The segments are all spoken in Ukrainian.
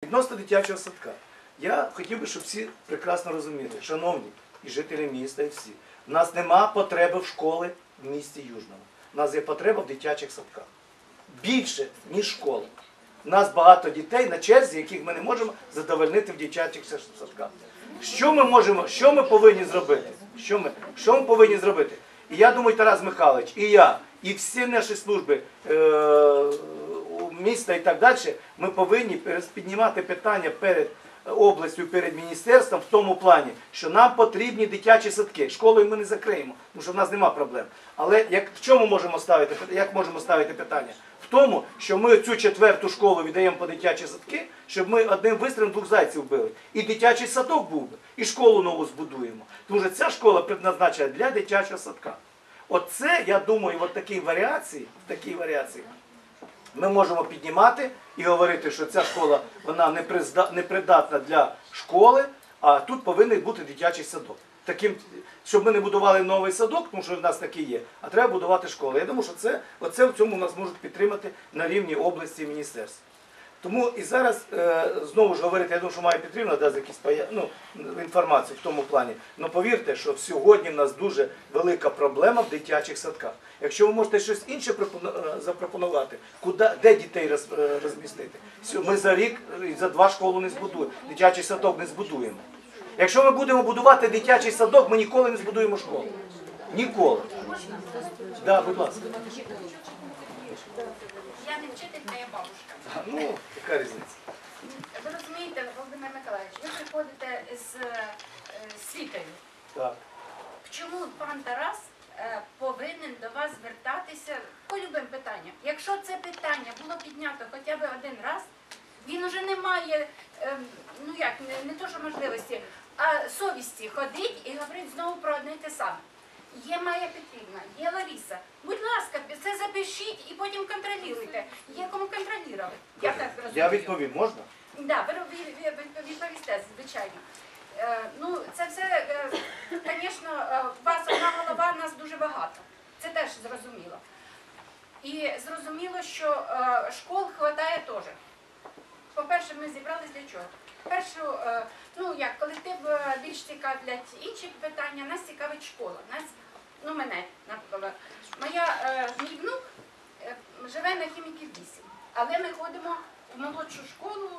Відносно дитячого садка. Я хотів би, щоб всі прекрасно розуміли, шановні і жителі міста, і всі. У нас нема потреби в школі в місті Южному. У нас є потреба в дитячих садках. Більше, ніж школа. У нас багато дітей на черзі, яких ми не можемо задовольнити в дитячих садках. Що ми повинні зробити? Що ми повинні зробити? І я думаю, Тарас Михайлович, і я, і всі наші служби міста і так далі, ми повинні піднімати питання перед областю, перед міністерством в тому плані, що нам потрібні дитячі садки. Школою ми не закриємо, тому що в нас немає проблем. Але як можемо ставити питання? В тому, що ми цю 4-ту школу віддаємо по дитячі садки, щоб ми одним вистрілом 2 зайців били. І дитячий садок був би, і школу нову збудуємо. Тому що ця школа предназначена для дитячого садка. Оце, я думаю, в такій варіації ми можемо піднімати і говорити, що ця школа вона непридатна для школи, а тут повинен бути дитячий садок. Щоб ми не будували новий садок, тому що в нас такий є, а треба будувати школу. Я думаю, що оце в цьому нас можуть підтримати на рівні області і міністерства. Тому і зараз, знову ж говорити, я думаю, що Майя Петрівна дасть якісь інформацію в тому плані. Але повірте, що сьогодні в нас дуже велика проблема в дитячих садках. Якщо ви можете щось інше запропонувати, де дітей розмістити, ми за рік, за 2 школу не збудуємо, дитячий садок не збудуємо. Якщо ми будемо будувати дитячий садок, ми ніколи не збудуємо школу. Ніколи. Так, будь ласка. Я не вчителька, я бабушка. Ну, яка різниця? Ви розумієте, Володимир Миколаївич, ви приходите з світою. Так. Чому пан Тарас повинен до вас звертатися по любим питанням? Якщо це питання було піднято хоча б 1 раз, він уже не має, не то що можливості, а совісті ходить і говорить знову про одне і те саме. Є Майя Петрівна, є Лариса. Будь ласка, це запишіть і потім контролюйте. Є кому контролювати. Я так розумію. Я відповім, можна? Так, ви відповісте, звичайно. Це все, звісно, у вас одна голова, нас дуже багато. Це теж зрозуміло. І зрозуміло, що школ вистачає теж. По-перше, ми зібрались для чого? Колектив більш цікавлять інші питання, нас цікавить школа. Мене, наприклад. Мій внук живе на Хіміків 8, але ми ходимо в молодшу школу,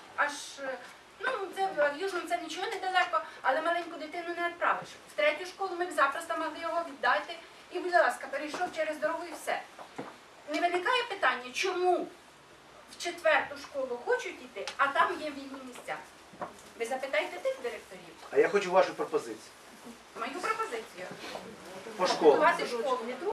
в Южному це нічого недалеко, але маленьку дитину не відправиш. В 3-ю школу ми б запросто могли його віддати і, будь ласка, перейшов через дорогу і все. Не виникає питання, чому в 4-ту школу хочуть йти, а там є вільні місця. Ви запитайте тих директорів. А я хочу вашу пропозицію. Мою пропозицію. По школі. Будувати школу.